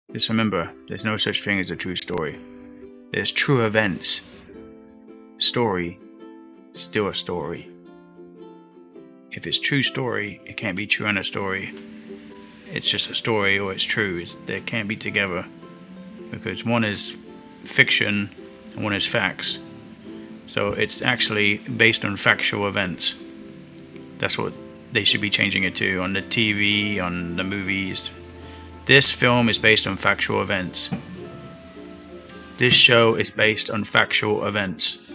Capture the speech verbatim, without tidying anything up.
Just remember, there's no such thing as a true story. There's true events. Story, still a story. If it's true story, it can't be true and a story. It's just a story or it's true. It's, they can't be together. Because one is fiction and one is facts. So it's actually based on factual events. That's what they should be changing it to on the T V, on the movies. This film is based on factual events. This show is based on factual events.